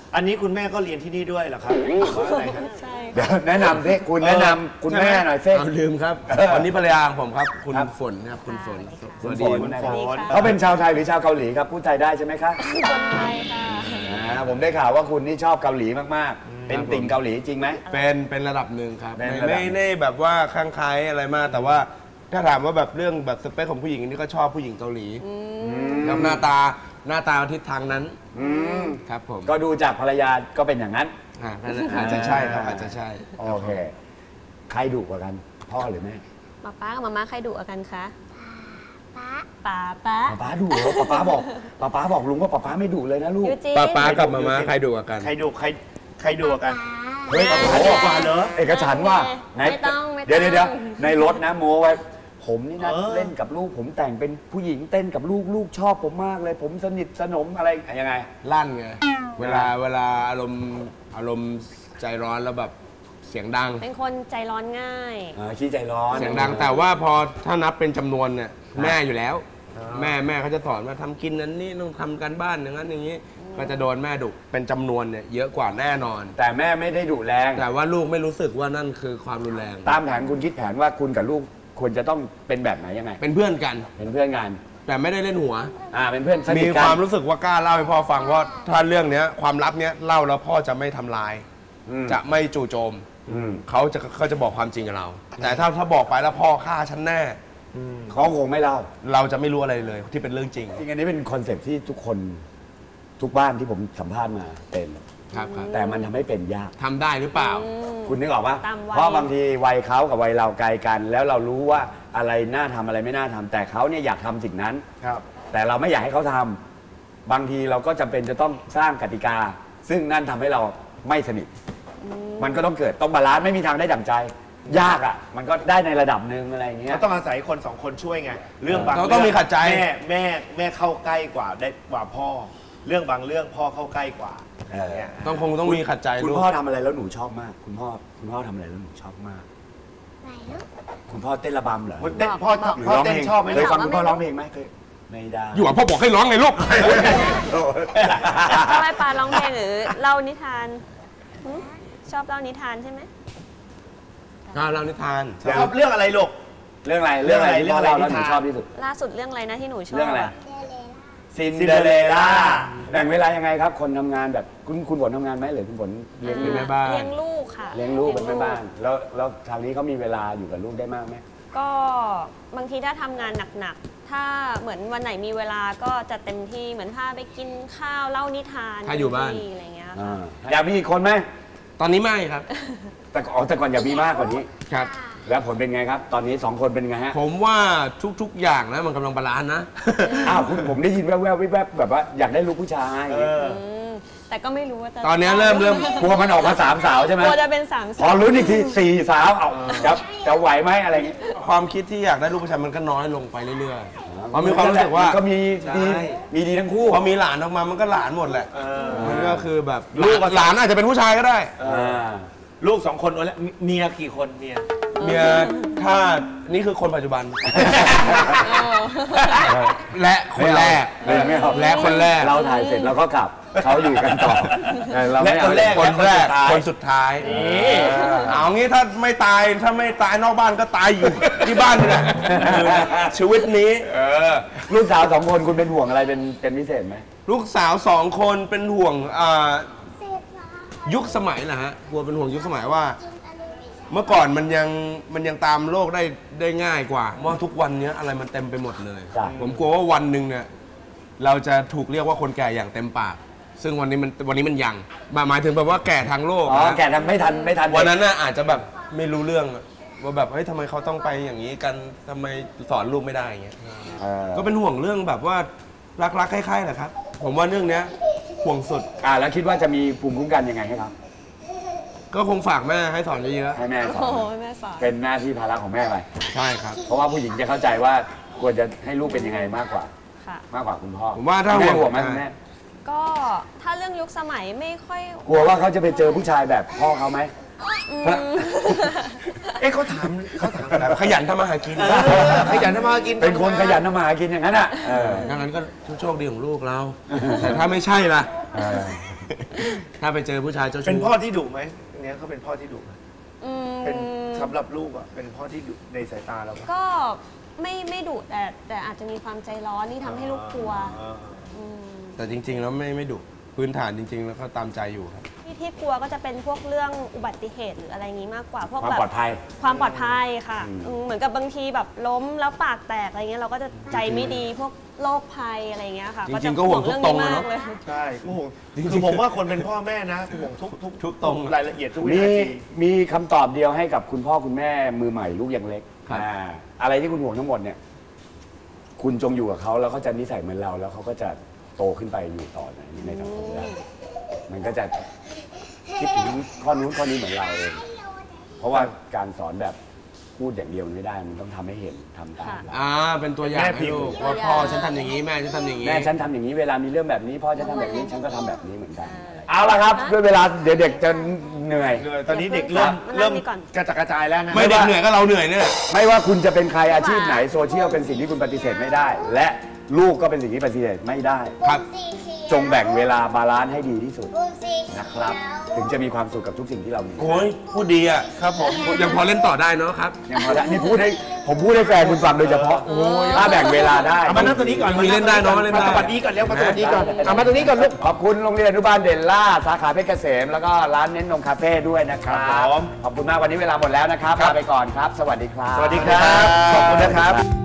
อันนี้คุณแม่ก็เรียนที่นี่ด้วยเหรอครับหรือว่าอะไรครับใช่เดี๋ยวแนะนำสิคุณแนะนำคุณแม่หน่อยสิเอาลืมครับวันนี้ภรรยาของผมครับ คุณฝนครับคุณฝนสวัสดีคุณฝนสวัสดีค่ะเขาเป็นชาวไทยหรือชาวเกาหลีครับพูดไทยได้ใช่ไหมคะคนไทยค่ะผมได้ข่าวว่าคุณนี่ชอบเกาหลีมากๆ เป็นติ่งเกาหลีจริงไหมเป็นระดับหนึ่งครับเป็นระดับไม่ได้แบบว่าข้างใครอะไรมากแต่ว่าถ้าถามว่าแบบเรื่องแบบสเปคของผู้หญิงนี่ก็ชอบผู้หญิงเกาหลีกับหน้าตาทิศทางนั้นอืมครับผมก็ดูจากภรรยาก็เป็นอย่างนั้นอาจจะใช่ครับอาจจะใช่โอเค ใครดุกว่ากัน พ่อหรือแม่ป๊ากับมาม่าใครดุกว่ากันคะป๊าป๊าป๊าดุเหรอป๊าบอกลุงว่าป๊าไม่ดุเลยนะลูกยูจินป้ากับมาม่าใครดูกว่ากันใครดูกันเฮ้ยป๊าป๊าดุกว่าเหรอเอกฉันท์ว่าไหนไม่ต้องเดี๋ยวในรถนะโมไว้ ผมนี่นะเออเล่นกับลูก ผมแต่งเป็นผู้หญิงเต้นกับลูกชอบผมมากเลย ผมสนิทสนมอะไรยังไงลั่นไงเวลาอารมณ์ใจร้อนแล้วแบบเสียงดังเป็นคนใจร้อนง่ายขี้ใจร้อนเสียงดังแต่ว่าพอถ้านับเป็นจำนวนเนี่ยแม่อยู่แล้ว แม่เขาจะสอนว่าทำกินนั้นนี่ต้องทำการบ้านอย่างนั้นอย่างนี้ ก็จะโดนแม่ดุเป็นจำนวนเนี่ยเยอะกว่าแน่นอนแต่แม่ไม่ได้ดุแรงแต่ว่าลูกไม่รู้สึกว่านั่นคือความรุนแรงตามแผนคุณคิดแผนว่าคุณกับลูกควรจะต้องเป็นแบบไหนยังไงเป็นเพื่อนกันเป็นเพื่อนกันแต่ไม่ได้เล่นหัวเป็นเพื่อนสนิมีทคกันวามรู้สึกว่ากล้าเล่าให้พ่อฟังว่าถ้าเรื่องเนี้ยความลับเนี้ยเล่าแล้วพ่อจะไม่ทำลาย จะไม่จู่โจม เขาจะบอกความจริงกับเรา แต่ถ้าบอกไปแล้วพ่อฆ่าฉันแน่เขาคงไม่เล่าเราจะไม่รู้อะไรเลยที่เป็นเรื่องจริงจริงอันนี้เป็นคอนเซ็ปต์ที่ทุกคนทุกบ้านที่ผมสัมภาษณ์มาเป็นครับแต่มันทำให้เป็นยากทำได้หรือเปล่าคุณนึกออกปะตามวัยเพราะบางทีวัยเขากับวัยเราไกลกัน แล้วเรารู้ว่าอะไรน่าทำอะไรไม่น่าทำแต่เขาเนี่ยอยากทำสิ่งนั้นครับแต่เราไม่อยากให้เขาทำบางทีเราก็จำเป็นจะต้องสร้างกติกา ซึ่งนั่นทำให้เราไม่สนิทมันก็ต้องเกิดต้องบาลานซ์ไม่มีทางได้ดั่งใจ ยากอ่ะ มันก็ได้ในระดับหนึ่งอะไรอย่างเงี้ยเขาต้องอาศัยคนสองคนช่วยไง เรื่องบางเราต้องมีขัดใจแม่เข้าใกล้กว่าได้กว่าพ่อ เรื่องบางเรื่องพ่อเข้าใกล้กว่าเออเนี่ยต้องมีขัดใจคุณลูกพ่อทำอะไรแล้วหนูชอบมาก คุณพ่อทำอะไรแล้วหนูชอบมากไหนลูกคุณพ่อเต้นระบำเหรอเต้นพ่อหรือพ่อร้องเต้นเพลงชอบไหมเคยฟังไม่คุณพ่อร้องเพลงไหมเคยไม่ได้อยู่อ่ะพ่อบอกให้ร้องไงลูกทำไมป๊าร้องเพลงหรือเล่านิทานหึชอบเล่านิทานใช่ไหมเรานิทานชอบเรื่องอะไรลูกเรื่องอะไรที่พ่อเราแล้วหนูเรื่องอะไรชอบที่สุดล่าสุดเรื่องอะไรนะที่หนูชอบเรื่องอะไรอะเดเลล่าซินเดอเรลล่าแบ่งเวลายังไงครับ คนทำงานแบบคุณฝนทำงานไหมหรือคุณฝนเลี้ยงเป็นแม่บ้านเลี้ยงลูกค่ะเลี้ยงลูกเป็นแม่บ้าน แล้วทางนี้เขามีเวลาอยู่กับลูกได้มากไหมก็บางทีถ้าทำงานหนักๆ ถ้าเหมือนวันไหนมีเวลาก็จะเต็มที่เหมือนพาไปกินข้าวเล่านิทานถ้าอยู่บ้านเต็มที่อะไรเงี้ยค่ะอยากมีอีกคนไหมตอนนี้ไม่ครับแต่ก่อนอยากมีมากกว่านี้ครับแล้วผลเป็นไงครับ ตอนนี้2คนเป็นไงฮะผมว่าทุกๆอย่างนะมันกำลังบาลานซ์นะอ้าวผมได้ยินแว่วๆวิบๆแบบว่าอยากได้ลูกผู้ชายมแต่ก็ไม่รู้ว่าจะตอนนี้เริ่มกลัวมันออกมา3 สาวใช่ไหมกลัวจะเป็นสามพอรู้นอีกที4 สาวเอาจะไหวไหมอะไรอย่างงี้ความคิดที่อยากได้ลูกผู้ชายมันก็น้อยลงไปเรื่อยๆเพราะมีความรู้สึกว่านก็มีดีใช่มีดีทั้งคู่พอมีหลานออกมามันก็หลานหมดแหละมันก็คือแบบลูกก็หลานอาจจะเป็นผู้ชายก็ได้ลูกสองคนแล้วเมียกี่คนเมียเมียถ้านี่คือคนปัจจุบัน และคนแรกไม่เอาและคนแรกเราถ่ายเสร็จเราก็กลับเขาอยู่กันต่อเราไม่เอาคนแรกคนสุดท้ายเอางี้ถ้าไม่ตายนอกบ้านก็ตายอยู่ที่บ้านนี่แหละชีวิตนี้ลูกสาว2 คนคุณเป็นห่วงอะไรเป็นพิเศษไหมลูกสาว2 คนเป็นห่วงเศษฟ้ายุคสมัยนะฮะกลัวเป็นห่วงยุคสมัยว่า เมื่อก่อนมันยังตามโลกได้ง่ายกว่าเพราะทุกวันนี้อะไรมันเต็มไปหมดเลยจ้ะผมกลัวว่าวันหนึ่งเนี่ยเราจะถูกเรียกว่าคนแก่อย่างเต็มปาก ซึ่งวันนี้มันยังหมายถึงแบบว่าแก่ทางโลกอ๋อนะแกทำไม่ทันวันนั้นน่ะอาจจะแบบไม่รู้เรื่องว่าแบบเฮ้ยทำไมเขาต้องไปอย่างนี้กันทำไมสอนลูกไม่ได้อย่างเงี้ยก็เป็นห่วงเรื่องแบบว่ารักๆคล้ายๆแหละครับ ผมว่าเรื่องเนี้ยห่วงสุดแล้วคิดว่าจะมีภูมิคุ้มกันยังไงให้ครับก็คงฝากแม่ให้สอนเยอะให้แม่สอโอ้นโหแม่สอนเป็นหน้าที่ภาระของแม่ไปๆใช่ครับเพราะว่าผู้หญิงจะเข้าใจว่าควรจะให้ลูกเป็นยังไงมากกว่าค่ะคุณพ่อผมว่าถ้าแม่ห่ห่ววงงไหมคุณแม่ก็ถ้าเรื่องยุคสมัยไม่ค่อยกลัวว่าเขาจะไปเจอผู้ชายแบบพ่อเขาไหมเขาถามแบบขยันทำมาหากินขยันทำมาหากินเป็นคนขยันทำมาหากินอย่างนั้นอ่ะดังนั้นก็โชคดีของลูกเรา แต่ถ้าไม่ใช่ล่ะกถ้าไปเจอผู้ชายเจ้าชู้เป็นพ่อที่ดุไหมเนี้ยเขาเป็นพ่อที่ดุไหมอืมเป็นสำหรับลูกอ่ะเป็นพ่อที่ดุในสายตาเราปะก็ไม่ดุแต่อาจจะมีความใจร้อนที่ทำให้ลูกกลัวมแต่จริงๆแล้วไม่ดุพื้นฐานจริง ๆ แล้วก็ตามใจอยู่ครับที่กลัวก็จะเป็นพวกเรื่องอุบัติเหตุหรืออะไรงี้มากกว่าพวกความแบบปลอดภัยความปลอดภัยค่ะเหมือนกับบางทีแบบล้มแล้วปากแตกอะไรเงี้ยเราก็จะใจไม่ดีพวกโรคภัยอะไรเงี้ยค่ะจริงๆจะก็ห่วงทุกตรงเรื่องอะนี้เนาะมากเลยใช่ก็ห่วงคือผมว่าคนเป็นพ่อแม่นะห่วงทุกตรงรายละเอียดทุกวิมีนาทีมีคำตอบเดียวให้กับคุณพ่อคุณแม่มือใหม่ลูกยังเล็กครับอะไรที่คุณห่วงทั้งหมดเนี่ย คุณจงอยู่กับเขาแล้วเขาจะนิสัยเหมือนเรา แล้วเขาก็จะโตขึ้นไปอยู่ต่อในสังคมได้มันก็จะคิดถึงข้อนู้นข้อนี้เหมือนเราเองเพราะว่าการสอนแบบพูดอย่างเดียวมันไม่ได้มันต้องทำให้เห็นทำตามเราเป็นตัวอย่างให้ลูกว่าพ่อฉันทำอย่างนี้แม่ฉันทำอย่างนี้แม่ฉันทำอย่างนี้เวลามีเรื่องแบบนี้พ่อจะทำแบบนี้ฉันก็ทำแบบนี้เหมือนกัน เอาละครับด้วยเวลาเดี๋ยวเด็กจะเหนื่อยตอนนี้เด็กเริ่มมานั่งนี่ก่อนกระจัดกระจายแล้วนะไม่เด็กเหนื่อยก็เราเหนื่อยเนี่ยไม่ว่าคุณจะเป็นใครอาชีพไหนโซเชียลเป็นสิ่งที่คุณปฏิเสธไม่ได้ และลูกก็เป็นสิ่งที่ปฏิเสธไม่ได้ครับจงแบ่งเวลาบาลานซ์ให้ดีที่สุดนะครับ ถึงจะมีความสุขกับทุกสิ่งที่เรามีโอ้ยพูดดีอ่ะครับผมยังพอเล่นต่อได้เนาะครับอย่างพอได้นี่ผมพูดให้แฟนคุณฟังโดยเฉพาะถ้าแบ่งเวลาได้เอามานั่งตรงนี้ก่อนมีเล่นได้เนอะเล่นได้มาสวัสดีก่อนเร็วมาสวัสดีก่อนเอามาตรงนี้ก่อนลูกขอบคุณโรงเรียนอนุบาลเด่นล่าสาขาเพชรเกษมแล้วก็ร้านเน้นนมคาเฟ่ด้วยนะครับครับผมขอบคุณมากวันนี้เวลาหมดแล้วนะครับลาไปก่อนครับ สวัสดีครับสวัสดีครับขอบคุณนะครับ